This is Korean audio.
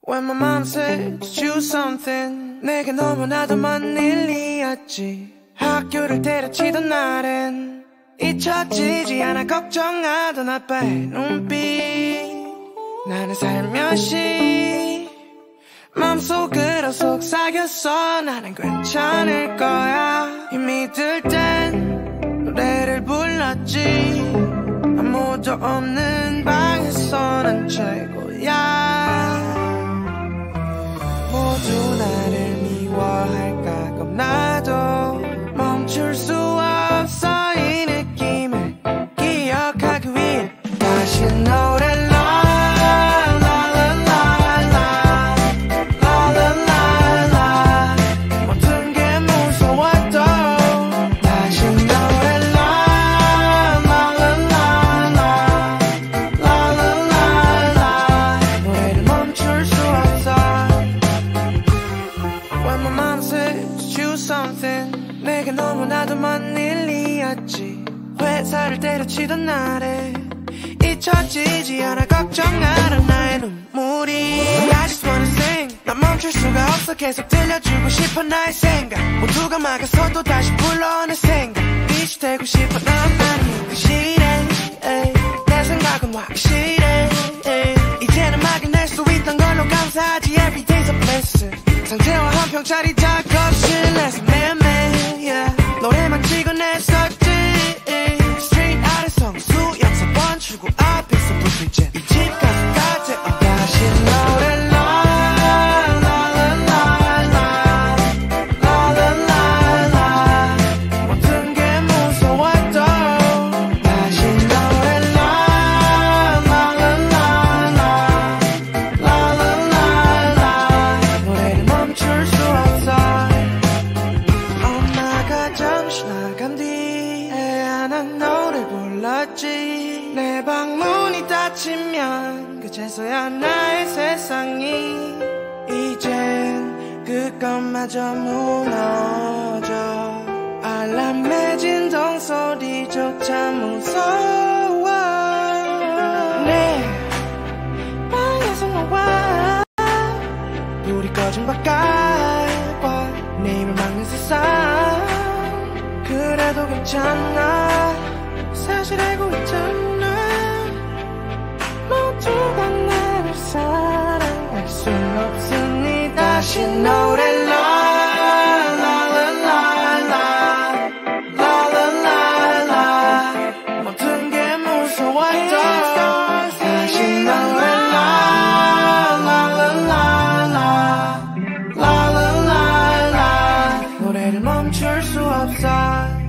When my mom said to choose something, 내게 너무나도 먼 일이었지. 학교를 때려치던 날엔 잊혀지지 않아 걱정하던 아빠의 눈빛. 나는 살며시 맘속으로 속삭였어. 나는 괜찮을 거야. 힘이 들 땐 노래를 불렀지. 아무도 없는 방에서 난 최고야. 모두 나를 미워할까 겁나도 멈출 수 없어. 이 느낌을 기억하기 위해 다시 노래를 내게 너무나도 먼 일이었지. 회사를 때려치던 날에 잊혀지지 않아 걱정하는 나의 눈물이. I just wanna sing. 난 멈출 수가 없어. 계속 들려주고 싶어 나의 생각. 모두가 막아서도 다시 불러내 생각. 빛이 되고 싶어. 난 아니 확실해. 내 생각은 확실해. 이제는 막아낼 수 있던 걸로 감사하지. Everyday's a blessing. 상태와 한 평짜리 작업실 내서 매매 노래만 찍어냈었지. 스트레이트 아래서 수염 4번 출구 앞에서 불빛에 이 집 가서까지 다시 노래 모든 게 무서워도 다시 노래 노래를 멈출 수 없어. 엄마가 잠시 나간 뒤에 난 너를 불렀지. 내 방문이 닫히면 그제서야 나의 세상이 이젠 그것마저 무너져. 알람의 진동소리조차 무서워. 내 방에서 너와 불이 꺼진 바깥과 내 입을 막는 세상. 그래도 괜찮아. 사실 알고 있잖아. 모두가 나를 사랑할 순 없으니 다시 노래 모든 게 무서워도 다시 노래 노래를 멈출 수 없어.